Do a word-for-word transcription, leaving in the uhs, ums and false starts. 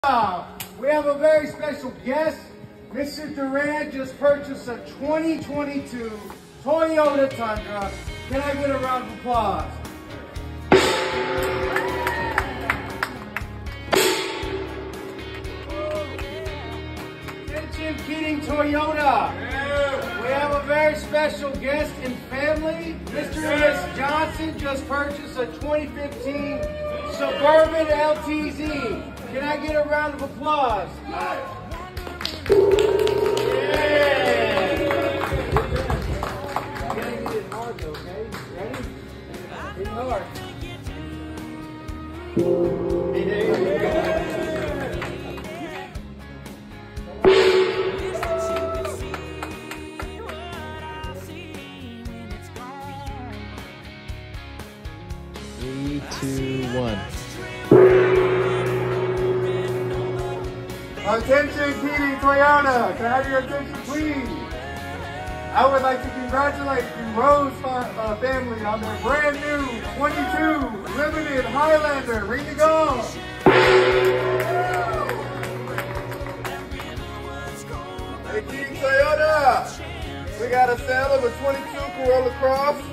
Uh, we have a very special guest. Mister Durant just purchased a twenty twenty-two Toyota Tundra. Can I get a round of applause? Attention, Keating Toyota. We have a very special guest and family. Mister and Miss Johnson just purchased a twenty fifteen Suburban L T Z. Can I get a round of applause? Yeah. You gotta get it hard though, okay? Ready? Get it hard. Hey, there you go. Three, two, one. Attention, Keating Toyota. Can I have your attention, please? I would like to congratulate the Rose uh, family on their brand new twenty-two Limited Highlander. Ring the gong. Hey, Keating Toyota. We got a sale of a twenty-two Corolla Cross.